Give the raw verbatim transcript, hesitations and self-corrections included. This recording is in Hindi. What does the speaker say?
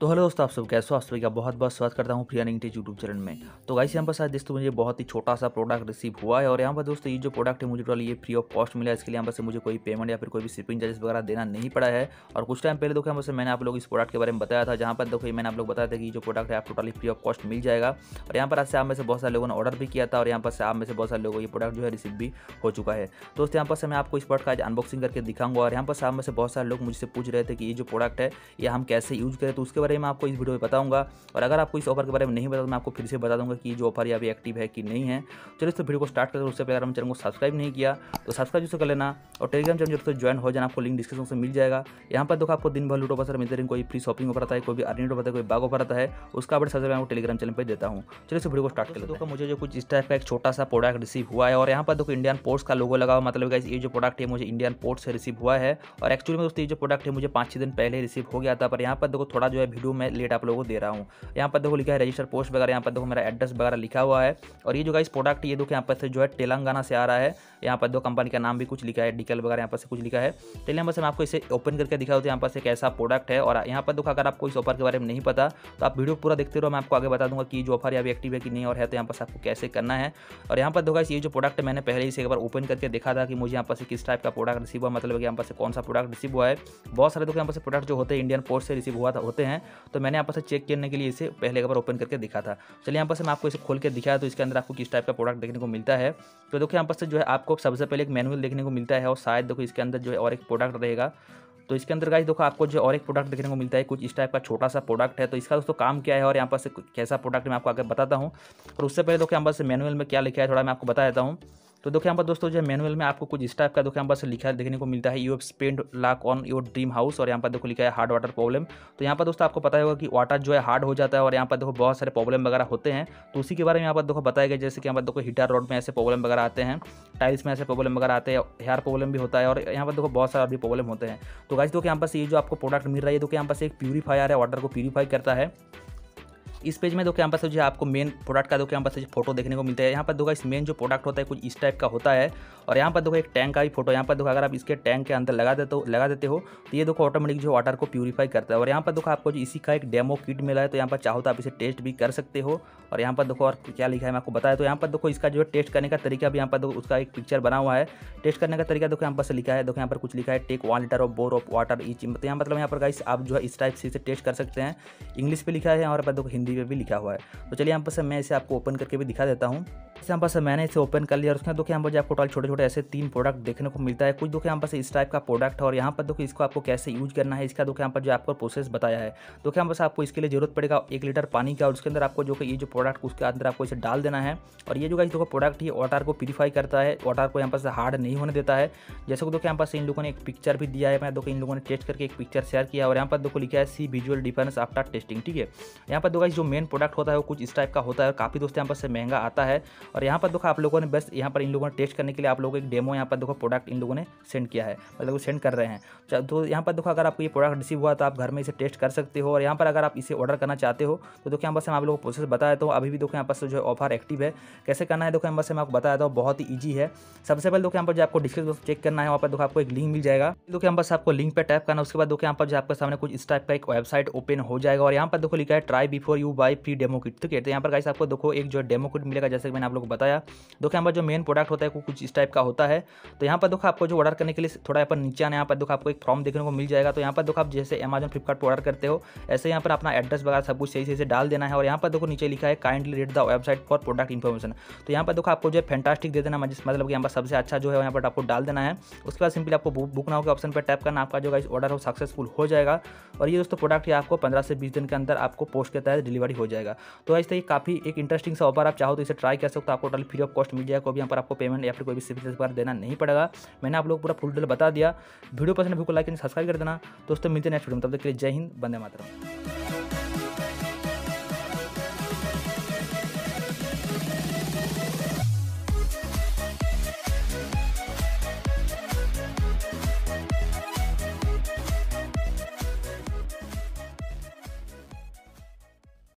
तो हेलो दोस्तों, आप सब कैसे हो? आप सभी का बहुत बहुत स्वागत करता हूँ free earning tips YouTube channel में। तो गाइस यहाँ पर शायद दोस्तों मुझे बहुत ही छोटा सा प्रोडक्ट रिसीव हुआ है और यहाँ पर दोस्तों ये जो प्रोडक्ट है मुझे टोटल ये फ्री ऑफ कॉस्ट मिला है। इसके लिए यहाँ पर से मुझे कोई पेमेंट या फिर कोई भी शिपिंग चार्जेस वगैरह देना नहीं पड़ा है। और कुछ टाइम पहले देखो यहाँ पर से मैंने आप लोग इस प्रोडक्ट के बारे में बताया था, जहाँ पर देखो मैंने आप लोग बताया था कि जो प्रोडक्ट है आप टोटली फ्री ऑफ कॉस्ट मिल जाएगा। और यहाँ पर आज से आप में से बहुत सारे लोगों ने ऑर्डर भी किया था और यहाँ पर से आप में से बहुत सारे लोगों को ये प्रोडक्ट जो है रिसीव भी हो चुका है। दोस्तों यहाँ पर से मैं आपको इस प्रोडक्ट का आज अनबॉक्सिंग करके दिखाऊंगा और यहाँ पर से आप में से बहुत सारे लोग मुझसे पूछ रहे थे कि ये जो प्रोडक्ट है ये हम कैसे यूज करें, तो उसके बारे में आपको इस वीडियो में बताऊंगा। और अगर आपको इस ऑफर के बारे में नहीं पता तो मैं आपको फिर से बता दूंगा कि जो ऑफर या अभी एक्टिव है कि नहीं है। चलिए इस वीडियो को स्टार्ट करते हैं। उससे पहले अगर हम चैनल को सब्सक्राइब नहीं किया तो सब्सक्राइब जरूर कर लेना और टेलीग्राम चैनल जरूर ज्वाइन हो जाना, आपको लिंक डिस्क्रिप्शन से मिल जाएगा। यहाँ पर देखो आपको दिन भर लूटो बसर मिलते हैं, कोई फ्री शॉपिंग ऑफर आता है, कोई भी अर्निंग ऑफर आता है, कोई बाग ऑफर आता है, उसका अपडेट सबसे पहले टेलीग्राम चैनल पर देता हूँ। चलिए इस वीडियो को स्टार्ट कर लेते हैं। मुझे जो कुछ इस टाइप का एक छोटा सा प्रोडक्ट रिसीव हुआ है और यहाँ पर देखो इंडियन पोस्ट का लोगो लगा हुआ, मतलब ये जो प्रोडक्ट है मुझे इंडियन पोस्ट से रिसीव हुआ है। और एक्चुअली में दोस्तों ये जो प्रोडक्ट है मुझे पाँच छः दिन पहले रिसीव हो गया था, पर यहाँ पर देखो थोड़ा जो है वीडियो में लेट आप लोगों को दे रहा हूँ। यहाँ पर देखो लिखा है रजिस्टर पोस्ट वगैरह, यहाँ पर देखो मेरा एड्रेस वगैरह लिखा हुआ है। और ये जो गाइस प्रोडक्ट ये देखो यहाँ पर से जो है तेलंगाना से आ रहा है। यहाँ पर दो कंपनी का नाम भी कुछ लिखा है, डिकल वगैरह यहाँ पर से कुछ लिखा है। चलिए यहाँ पर से मैं आपको इसे ओपन करके दिखा होता है यहाँ पर से कैसा प्रोडक्ट है। और यहाँ पर देखो अगर आपको इस ऑफर के बारे में नहीं पता तो आप वीडियो पूरा देखते रहो, मैं आपको आगे बता दूंगा कि जो ऑफर अभी एक्टिव है कि नहीं और है तो यहाँ पर से आपको कैसे करना है। और यहाँ पर देखो गाइस ये जो प्रोडक्ट मैंने पहले ही से एक बार ओपन करके देखा था कि मुझे यहाँ पर से किस टाइप का प्रोडक्ट रिसीव हुआ, मतलब यहाँ पर से कौन सा प्रोडक्ट रिसीव हुआ है। बहुत सारे देखो यहाँ पर से प्रोडक्ट जो होते हैं इंडियन पोस्ट से रिसीव हुआ था होते हैं, तो मैंने यहाँ पर से चेक करने के लिए इसे पहले एक बार ओपन करके दिखा था। चलिए यहाँ पर से मैं आपको इसे खोल के दिखाया तो इसके अंदर आपको किस टाइप का प्रोडक्ट देखने को मिलता है। तो देखो यहाँ पर से जो है आपको सबसे पहले एक मैनुअल देखने को मिलता है और शायद देखो इसके अंदर जो है और एक प्रोडक्ट रहेगा। तो इसके अंदर गाइस देखो आपको जो और एक प्रोडक्ट देखने को मिलता है, कुछ इस टाइप का छोटा सा प्रोडक्ट है। तो इसका दोस्तों काम क्या है और यहाँ पर से कैसा प्रोडक्ट मैं आपको आगे बताता हूँ। और उससे पहले देखो यहाँ पर से मैनुअल में क्या लिखा है थोड़ा मैं आपको बता देता हूँ। तो देखो यहाँ पर दोस्तों जो मैनुअल में आपको कुछ इस टाइप का देखो यहाँ पर से लिखा देखने को मिलता है, you have spend lakh on your dream house. और यहाँ पर देखो लिखा है हार्ड वाटर प्रॉब्लम। तो यहाँ पर दोस्तों आपको पता होगा कि वाटर जो है हार्ड हो जाता है और यहाँ पर देखो बहुत सारे प्रॉब्लम वगैरह होते हैं। तो उसी के बारे में यहाँ पर देखो बताया गया, जैसे कि यहाँ पर देखो हीटर रोड में ऐसे प्रॉब्लम वगैरह आते हैं, टाइल्स में ऐसे प्रॉब्लम वगैरह आते हैं, हेयर प्रॉब्लम भी होता है और यहाँ पर देखो बहुत सारे भी प्रॉब्लम होते हैं। तो गाइस देखो यहाँ पर से ये जो आपको प्रोडक्ट मिल रहा है, देखो यहाँ पर से एक प्यूरीफायर है, वाटर को प्यूरीफाई करता है। इस पेज में देखो यहाँ पर से जो आपको मेन प्रोडक्ट का देखो यहाँ पर से फोटो देखने को मिलता है। यहाँ पर देखो इस मेन जो प्रोडक्ट होता है कुछ इस टाइप का होता है। और यहाँ पर देखो एक टैंक का भी फोटो, यहाँ पर देखो अगर आप इसके टैंक के अंदर लगा देते हो लगा देते हो तो ये देखो ऑटोमेटिक जो वाटर को प्यूरीफाई करता है। और यहाँ पर देखो आपको जो इसी का एक डेमो किट मिला है, तो यहाँ पर चाहो तो आप इसे टेस्ट भी कर सकते हो। और यहाँ पर देखो और क्या लिखा है मैं आपको बताया, तो यहाँ पर देखो इसका जो टेस्ट करने का तरीका भी यहाँ पर देखो उसका एक पिक्चर बना हुआ है। टेस्ट करने का तरीका देखो यहाँ पर से लिखा है, देखो यहाँ पर कुछ लिखा है take one litre of bore of water each. तो यहाँ मतलब यहाँ पर गाइस आप जो है इस टाइप से इसे टेस्ट कर सकते हैं। इंग्लिश पे लिखा है और पर देखो हिंदी में भी लिखा हुआ है। तो चलिए यहाँ पर से मैं इसे आपको ओपन करके भी दिखा देता हूँ। यहाँ पर से मैंने इसे ओपन कर लिया और उसमें देखो यहाँ पर आपको टोटल छोटे छोटे ऐसे तीन प्रोडक्ट देखने को मिलता है। कुछ देखो यहाँ पर से इस टाइप का प्रोडक्ट है और यहाँ पर देखो इसको आपको कैसे यूज करना है, इसका देखो यहाँ पर जो आपको प्रोसेस बताया है। तो यहाँ पर से आपको इसके लिए जरूरत पड़ेगा एक लीटर पानी का और उसके अंदर आपको जो कि ये जो प्रोडक्ट उसके अंदर आपको इसे डाल देना है। और ये जो गाइस देखो प्रोडक्ट ये वाटर को प्यूरीफाई करता है, वाटर को यहाँ पर से हार्ड नहीं होने देता है। जैसे कि देखो यहाँ पर से इन लोगों ने एक पिक्चर भी दिया है, मैं देखो इन लोगों ने टेस्ट करके एक पिक्चर शेयर किया और यहाँ पर देखो लिखा है see visual difference after testing. ठीक है, यहाँ पर देखो जो मेन प्रोडक्ट होता है वो कुछ इस टाइप का होता है और काफ़ी दोस्तों यहाँ पर से महंगा आता है। और यहाँ पर देखो आप लोगों ने बस यहाँ पर इन लोगों ने टेस्ट करने के लिए आप लोगों को एक डेमो यहाँ पर देखो प्रोडक्ट इन लोगों ने सेंड किया है, मतलब सेंड कर रहे हैं। तो यहाँ पर देखो अगर आपको ये प्रोडक्ट रिसीव हुआ तो आप घर में इसे टेस्ट कर सकते हो। और यहाँ पर अगर आप इसे ऑर्डर करना चाहते हो तो देखो यहाँ पर से मैं आप लोगों को प्रोसेस बताया तो अभी भी देखो यहाँ पर से जो ऑफर एक्टिव है, कैसे करना है देखो यहाँ पर से मैं आपको बताया था, बहुत ही ईजी है। सबसे पहले देखो यहाँ पर जो आपको डिस्क्रिप्शन चेक करना है वहाँ पर देखो आपको एक लिंक मिल जाएगा। देखो यहाँ पर से आपको लिंक पे टैप करना है, उसके बाद देखो यहाँ पर जो आपके सामने कुछ इस टाइप का एक वेबसाइट ओपन हो जाएगा और यहाँ पर देखो लिखा है try before you buy free demo kit. ठीक है, तो यहाँ पर गाइस आपको देखो एक जो डेमो किट मिलेगा, जैसे कि मैंने आप लोगों को बताया। देखो यहाँ पर जो मेन प्रोडक्ट होता है वो कुछ इस टाइप का होता है। तो यहाँ पर देखो आपको जो ऑर्डर करने के लिए थोड़ा यहाँ पर नीचे आना, यहाँ पर देखो आपको एक फॉर्म देखने को मिल जाएगा। तो यहाँ पर देखो आप जैसे अमेजन फ्लिपकार्ट पर ऑर्डर करते हो ऐसे यहाँ पर अपना एड्रेस वगैरह सब कुछ सही सही से डाल देना है। और यहाँ पर देखो नीचे लिखा है kindly read the website for product information. तो यहाँ पर देखो आपको जो है फैंटास्टिक दे देना, मतलब कि यहाँ पर सबसे अच्छा जो है यहाँ पर आपको डाल देना है। उसके बाद सिंपली आपको बुक नाउ के ऑप्शन पर टैप करना, आपका जो गाइस ऑर्डर हो सक्सेसफुल हो जाएगा। और ये दोस्तों प्रोडक्ट ये आपको पंद्रह से बीस दिन के अंदर आपको पोस्ट के तहत डिलीवरी हो जाएगा। तो ऐसे ही काफ़ी एक इंटरेस्टिंग सा ऑफर, आप चाहो तो इसे ट्राई कर सकते हो, आपको टोटल फ्री ऑफ कॉस्ट मिल जाएगा। कोई भी यहाँ पर आपको पेमेंट या फिर कोई भी सर्विस पर देना नहीं पड़ेगा। मैंने आप लोग पूरा फुल डिटेल बता दिया। वीडियो पसंद है वीडियो को लाइक एंड सब्सक्राइब कर देना। दोस्तों मिलते हैं नेक्स्ट वीडियो में, तब तक के लिए जय हिंद, वंदे मातरम।